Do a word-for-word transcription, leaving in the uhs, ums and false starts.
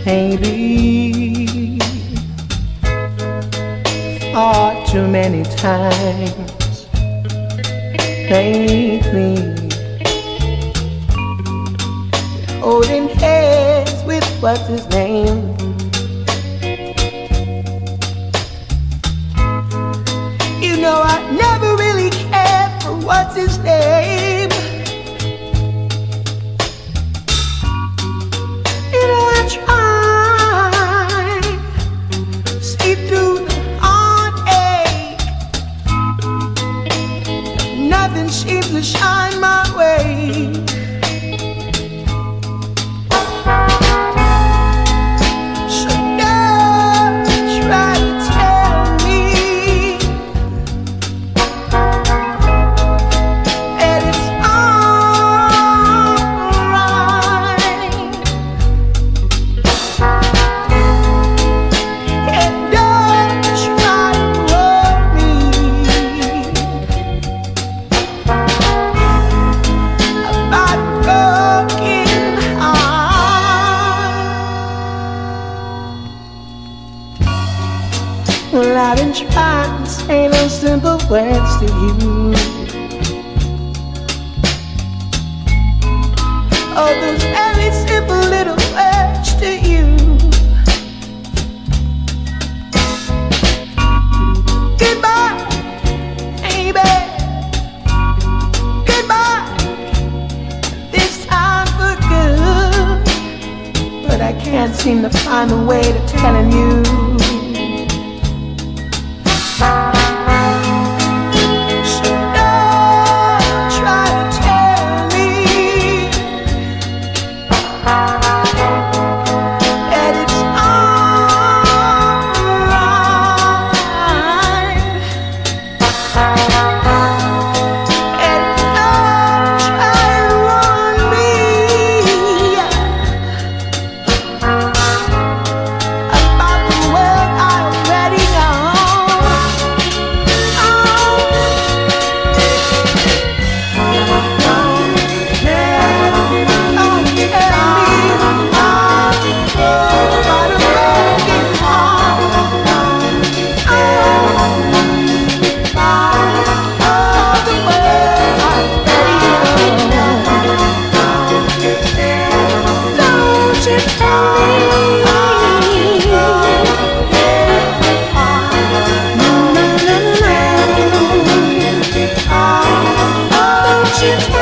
Maybe far too many times lately, holding hands with what's his name. You know I never really cared for what's his name. You know I try to see through the heartache. Nothing seems to shine my way. Well, I've been trying to say those simple words to you. Oh, those very simple little words to you. Goodbye, baby. Goodbye, this time for good. But I can't seem to find a way to telling you. She's